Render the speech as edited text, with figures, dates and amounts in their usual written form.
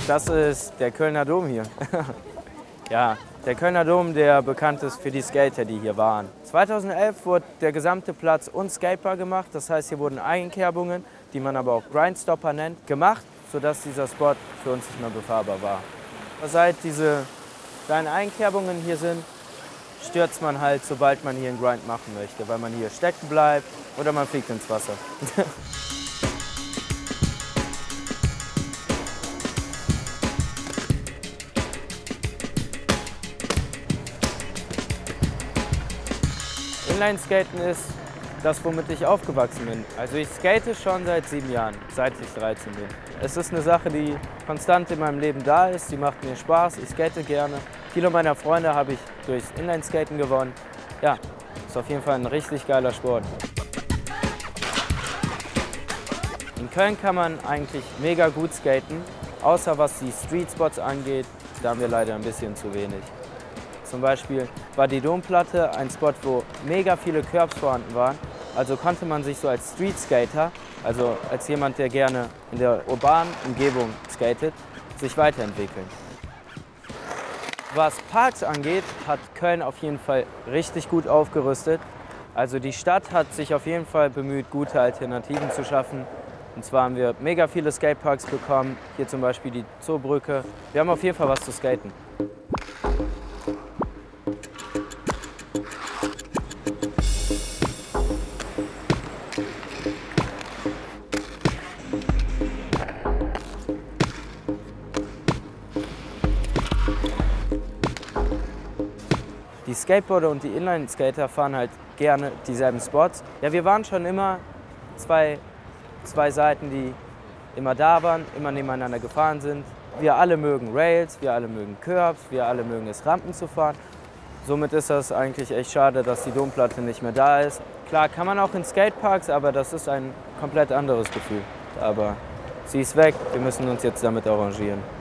Das ist der Kölner Dom hier. Ja, der Kölner Dom, der bekannt ist für die Skater, die hier waren. 2011 wurde der gesamte Platz unskatebar gemacht. Das heißt, hier wurden Einkerbungen, die man aber auch Grindstopper nennt, gemacht, sodass dieser Spot für uns nicht mehr befahrbar war. Seit diese kleinen Einkerbungen hier sind, stürzt man halt, sobald man hier einen Grind machen möchte, weil man hier stecken bleibt oder man fliegt ins Wasser. Inlineskaten ist das, womit ich aufgewachsen bin. Also ich skate schon seit 7 Jahren, seit ich 13 bin. Es ist eine Sache, die konstant in meinem Leben da ist, die macht mir Spaß, ich skate gerne. Viele meiner Freunde habe ich durchs Inlineskaten gewonnen. Ja, ist auf jeden Fall ein richtig geiler Sport. In Köln kann man eigentlich mega gut skaten, außer was die Street-Spots angeht, da haben wir leider ein bisschen zu wenig. Zum Beispiel war die Domplatte ein Spot, wo mega viele Curbs vorhanden waren. Also konnte man sich so als Street-Skater, also als jemand, der gerne in der urbanen Umgebung skatet, sich weiterentwickeln. Was Parks angeht, hat Köln auf jeden Fall richtig gut aufgerüstet. Also die Stadt hat sich auf jeden Fall bemüht, gute Alternativen zu schaffen. Und zwar haben wir mega viele Skateparks bekommen, hier zum Beispiel die Zoobrücke. Wir haben auf jeden Fall was zu skaten. Die Skateboarder und die Inline-Skater fahren halt gerne dieselben Spots. Ja, wir waren schon immer zwei Seiten, die immer da waren, immer nebeneinander gefahren sind. Wir alle mögen Rails, wir alle mögen Curbs, wir alle mögen es, Rampen zu fahren. Somit ist das eigentlich echt schade, dass die Domplatte nicht mehr da ist. Klar kann man auch in Skateparks, aber das ist ein komplett anderes Gefühl. Aber sie ist weg, wir müssen uns jetzt damit arrangieren.